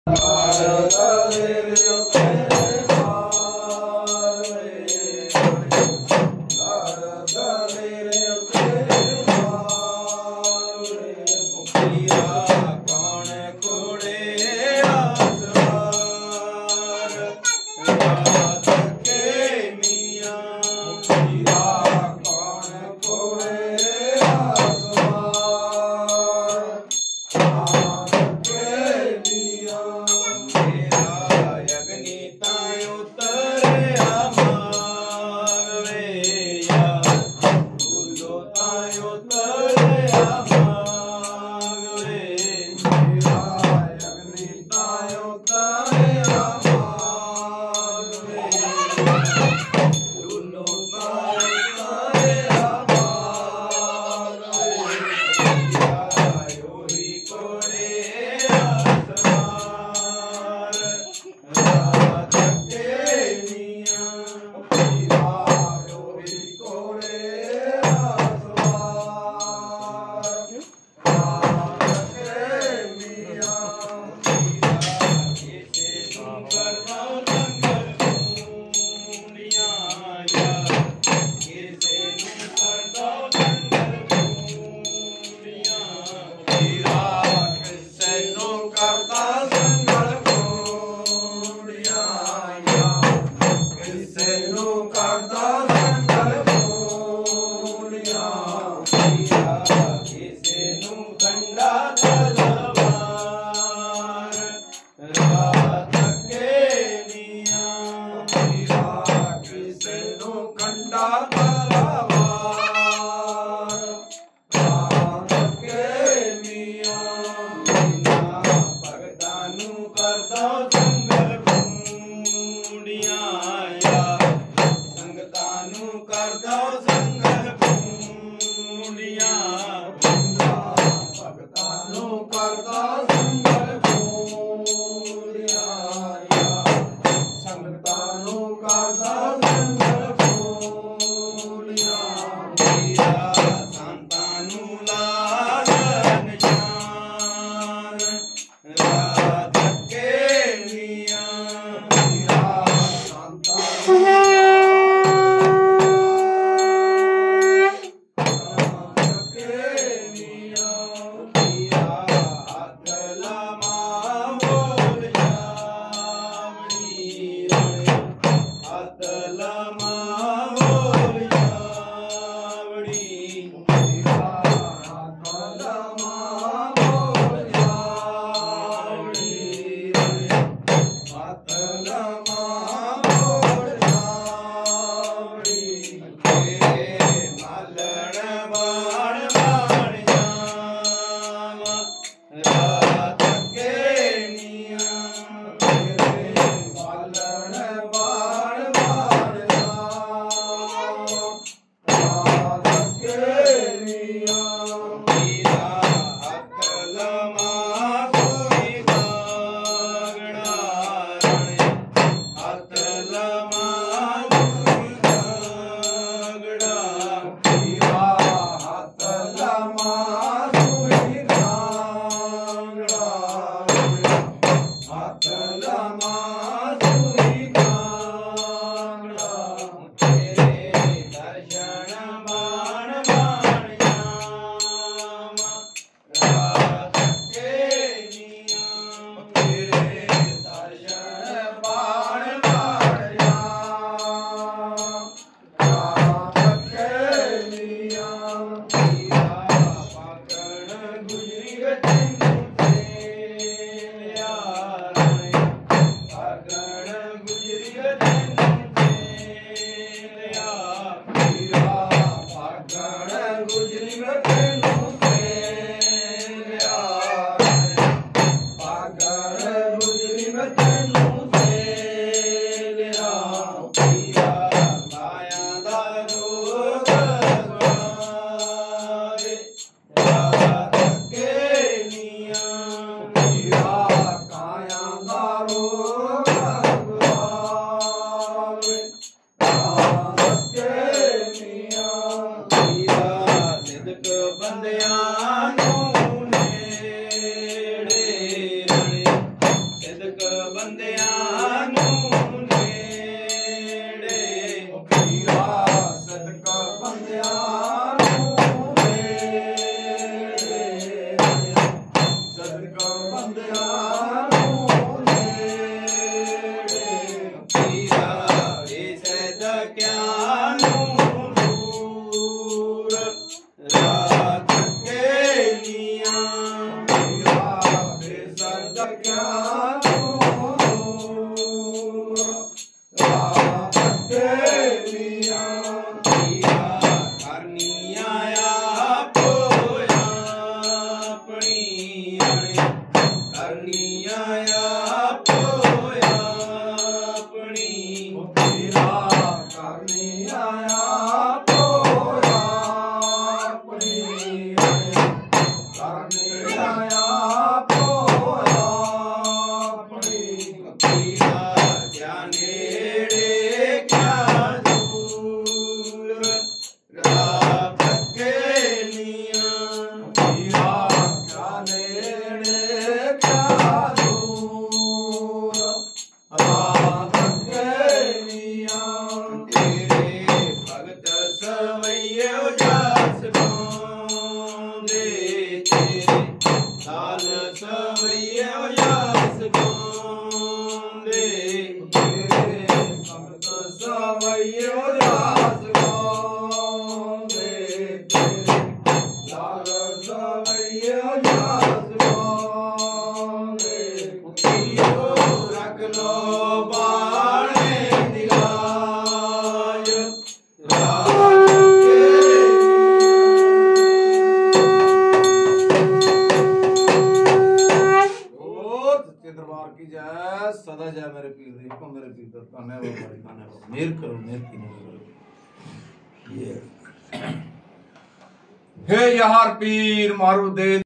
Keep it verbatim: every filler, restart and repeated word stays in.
बंदियां नूं नेड़े रले सिद्ध ਬੰਦਿਆਂ ਨੂੰ ਨੇੜੇ ਓ ਪੀਰਾ ਸਦਕਾ ਬੰਦਿਆਂ ਨੂੰ ਨੇੜੇ ਸਦਕਾ ਬੰਦਿਆਂ ਨੂੰ ਨੇੜੇ ਪੀਰਾ ਵੇ ਸਦਕਿਆਂ ਨੂੰ ਦੂਰ ਰਾਤ ਕੇ ਨੀਆਂ ਪੀਰਾ ਵੇ ਸਦਕਿਆਂ ਨੂੰ ਦੂਰ ਰਾਤ ਕੇ ਨੀਆਂ ਪੀਰਾ ਕਰਨੀਆਂ ਆਪੋ ਆਪਣੀ ਕਰਨੀਆਂ ਆਪੋ ਆਪਣੀ ਓ ਪੀਰਾ ਕਰਨੀ ਆਇਆ ਪੋ ਆਪਣੀ ਕਰਨੀ ਆਇਆ ਪੋ ਆਪਣੀ ਪੀਰਾ ਕਿਆ ਨੇੜੇ ਕਿਆ ਦੂਰ ਰਾਤ ਕੇ ਨੀਆਂ ਪੀਰਾ ਕਾ ਨੇੜੇ ਕਾ ਦੂਰ ਰਾਤ ਕੇ ਨੀਆਂ ਤੇਰੇ ਭਗਤ ਸਵਈਓ ਜਸ ਗਾਉਂਦੇ ਤੇਰੇ ਲਾਲ ਸਵਈਓ ਜਸ ਗਾਉਂਦੇ ਤੇਰੇ ਭਗਤ ਸਵਈਓ ਰਾਸ ਗਾਉਂਦੇ ਤੇਰੇ ਲਾਲ ਸਵਈਓ ਰਾਸ ਗਾਉਂਦੇ ਪੀਓ ਰੱਖ ਲੋ ਬਾਣੇ ਦਿਲਾਜ ਰਾਤ ਕੇ ओ सच्चे दरबार की जय सदा जय मेरे पीर दी को मेरे पीर दा काने वो मारी काने वो मेहर करो मेहर की करो ये हे यार पीर मारू दे